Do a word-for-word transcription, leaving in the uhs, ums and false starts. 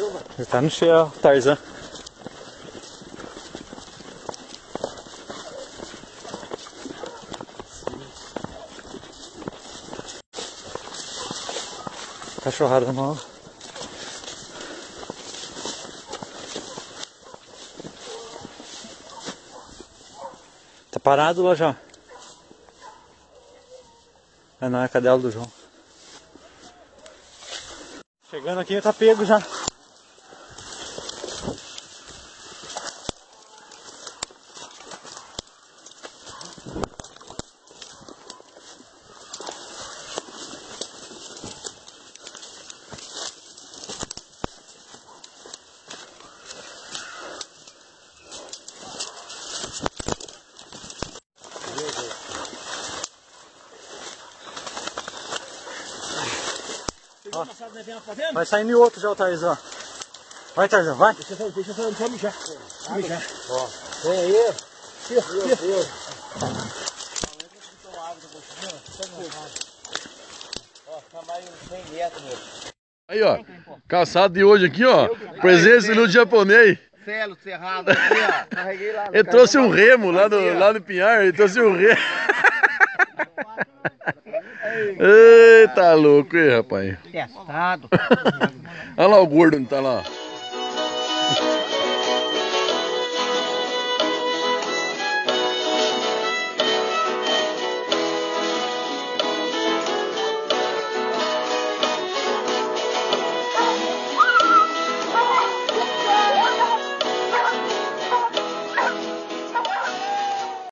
Ele tá no cheio, ó, Tarzan. Cachorrada nova. Tá parado lá já. É, não, é a cadela do João. Chegando aqui, tá pego já. Ó, vai saindo outro já o Tarzan. Vai, Tarzan, vai. Deixa eu deixa eu só mijar. Só mijar. Ó, vem aí. Tira, tira. Ó, tá mais uns cem metros mesmo. Aí, ó. Caçado de hoje aqui, ó. Presença no japonês. Celo cerrado aqui, ó. Carreguei lá. Ele trouxe um remo lá no, lá no Pinhar. Ele trouxe um remo. Eita, louco, hein, rapaz. Testado. Olha lá o gordo, não tá lá.